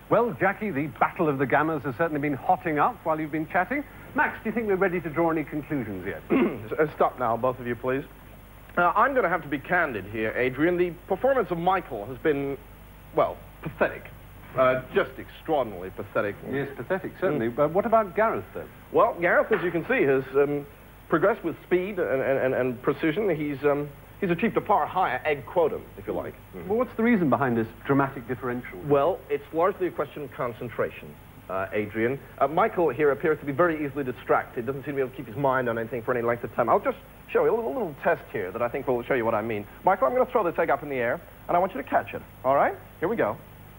Well, Jackie, the battle of the gammas has certainly been hotting up while you've been chatting. Max, do you think we're ready to draw any conclusions yet? Stop now, both of you, please. I'm going to have to be candid here, Adrian. The performance of Michael has been, well, pathetic. Just extraordinarily pathetic. Yes, pathetic, certainly. But what about Gareth, though? Well, Gareth, as you can see, has progressed with speed and precision. He's achieved a far higher egg quotum, if you like. Well, what's the reason behind this dramatic differential? Well, it's largely a question of concentration, Adrian. Michael here appears to be very easily distracted, doesn't seem to be able to keep his mind on anything for any length of time. I'll just show you a little test here that I think will show you what I mean. Michael, I'm going to throw this egg up in the air, and I want you to catch it. All right? Here we go.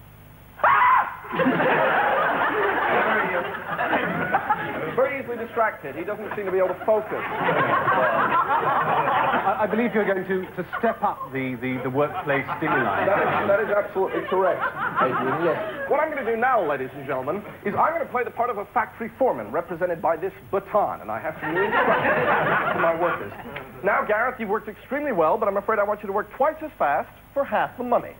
Very easily distracted. He doesn't seem to be able to focus. I believe you're going to step up the workplace stimuli. That is absolutely correct, Adrian, yes. What I'm going to do now, ladies and gentlemen, is I'm going to play the part of a factory foreman represented by this baton, and I have some new instructions to my workers. Now, Gareth, you've worked extremely well, but I'm afraid I want you to work twice as fast for half the money.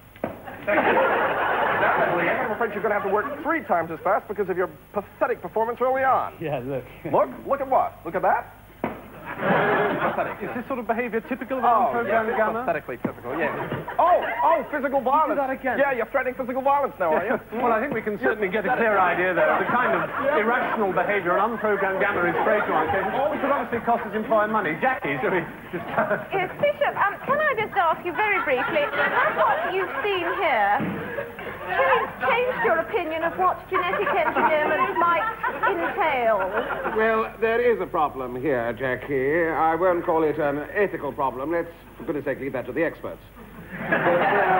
Now, Liam, I'm afraid you're going to have to work 3 times as fast because of your pathetic performance early on. Yeah, look. Look at what? Look at that. Pathetic. Is this sort of behavior typical of unprogrammed gamma? Pathetically typical, yes. Oh, physical violence. You do that again? Yeah, you're threatening physical violence now, are you? Well, I think we can certainly get a clear idea there of the kind of irrational behavior an unprogrammed gamma is prey to on occasion, which would obviously cost his employer money. Jackie, shall we just... Yes, Bishop, can I just ask you very briefly, what you've seen here, can you change your opinion of what genetic engineering might entail? Well, there is a problem here, Jackie. I won't call it an ethical problem. Let's, for goodness sake, leave that to the experts. There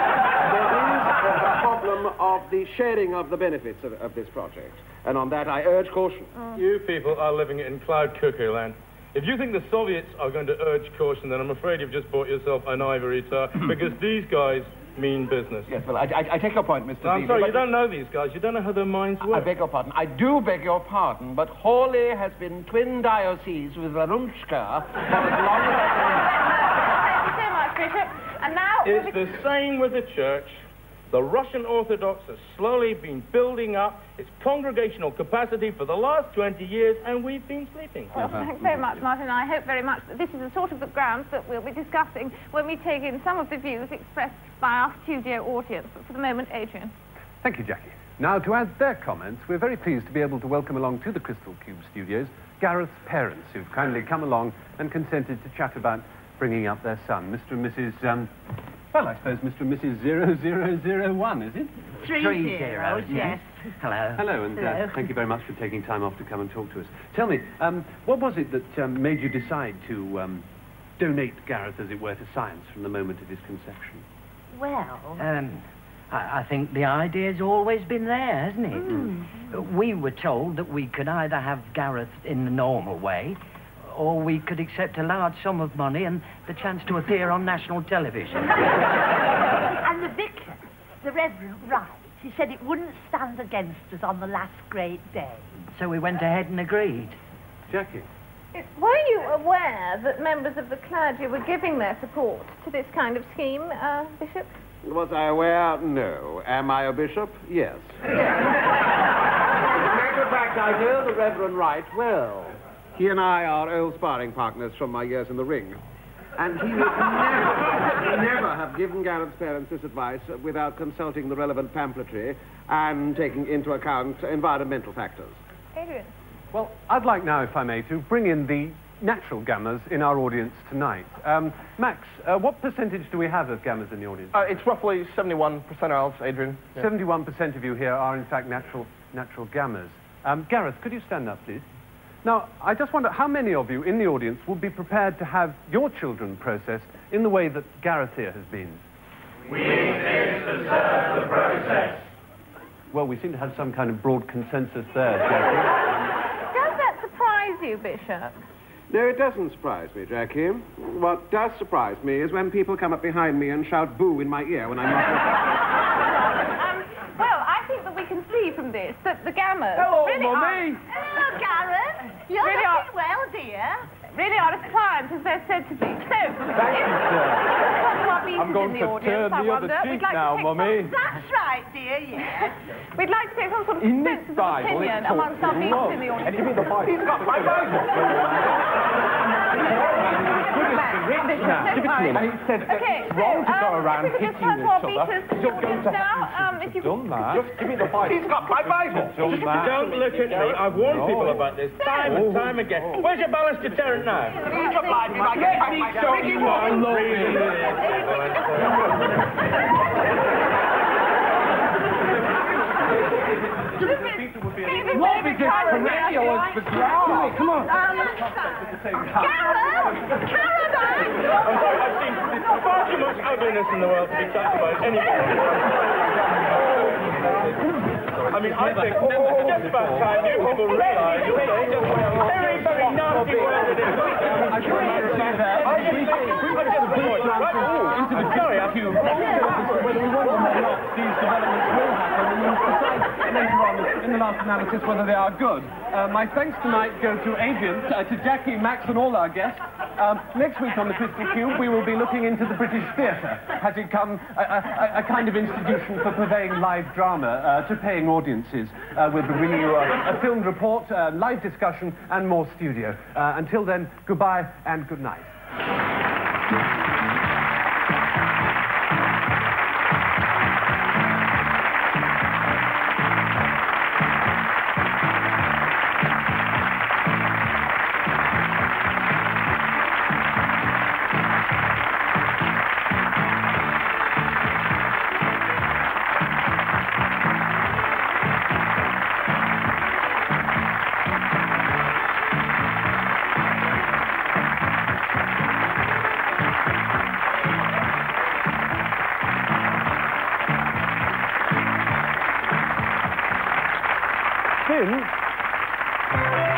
is a problem of the sharing of the benefits of this project. And on that, I urge caution. You people are living in cloud cuckoo land. If you think the Soviets are going to urge caution, then I'm afraid you've just bought yourself an ivory tower, because these guys mean business. Yes, well, I take your point, Mr. I'm sorry, you don't know these guys. You don't know how their minds work. I beg your pardon. I do beg your pardon, but Hawley has been twin dioceses with Varunchka for as long as I Thank you so much, Bishop. And now... It's the same with the church. The Russian Orthodox has slowly been building up its congregational capacity for the last 20 years, and we've been sleeping. Well, thanks very much, Martin. I hope very much that this is the sort of grounds that we'll be discussing when we take in some of the views expressed by our studio audience. But for the moment, Adrian. Thank you, Jackie. Now, to add their comments, we're very pleased to be able to welcome along to the Crystal Cube studios Gareth's parents, who've kindly come along and consented to chat about bringing up their son, Mr. and Mrs. Well, I suppose Mr. and Mrs. 0001, is it? 3 zeros, yes. Hello. Hello, and thank you very much for taking time off to come and talk to us. Tell me, what was it that made you decide to donate Gareth, as it were, to science from the moment of his conception? Well... I think the idea's always been there, hasn't it? We were told that we could either have Gareth in the normal way, or we could accept a large sum of money and the chance to appear on national television. And the vicar, the Reverend Wright, he said it wouldn't stand against us on the last great day. So we went ahead and agreed. Jackie? Were you aware that members of the clergy were giving their support to this kind of scheme, Bishop? Was I aware? No. Am I a bishop? Yes. As a matter of fact, I know the Reverend Wright well. He and I are old sparring partners from my years in the ring. And he would never have given Gareth's parents this advice without consulting the relevant pamphletry and taking into account environmental factors. Adrian? Well, I'd like now, if I may, to bring in the natural gammas in our audience tonight. Max, what percentage do we have of gammas in the audience? It's roughly 71% else, Adrian. Yeah. 71% of you here are, in fact, natural gammas. Gareth, could you stand up, please? Now, I just wonder how many of you in the audience would be prepared to have your children processed in the way that Gareth here has been? We exist to serve the process. Well, we seem to have some kind of broad consensus there, Jackie. Does that surprise you, Bishop? No, it doesn't surprise me, Jackie. What does surprise me is when people come up behind me and shout boo in my ear when I'm not... Well, I think that we can see from this that the gammas... Hello, really Mummy! Hello, Gareth. You're Really looking well, dear. really are as pliant as they're said to be. So, Thank you, sir. what we friends in the audience, I wonder. We'd like to take some... That's right, dear, yes. We'd like to take some sort of In this sense of Bible, opinion it's amongst our beings in the audience. And you mean the Bible? He's got my Bible! Give it to me. And he said that it's wrong to go around hitting each other. You're going to have to Done that. just give me the Bible. He's got my Bible. Don't look at me. I've warned people about this time and time again. Where's your ballast deterrent now? He's a blind man. Let me show you what I love What is this radio for drama? Come on. Gareth! Caroline! I've seen far too much ugliness in the world to be talked about anymore. I mean, I think it's just about time you people realise you're saying just what a very, very nasty word it is. I'm sorry, I'm whether we want them or not, these developments will happen, and we'll decide later on in the last analysis whether they are good. My thanks tonight go to Adrian, to Jackie, Max, and all our guests. Next week on the Crystal Cube, we will be looking into the British theatre. Has it become a kind of institution for purveying live drama to paying audiences? We'll be bringing you a filmed report, live discussion, and more studio. Until then, goodbye and good night. Since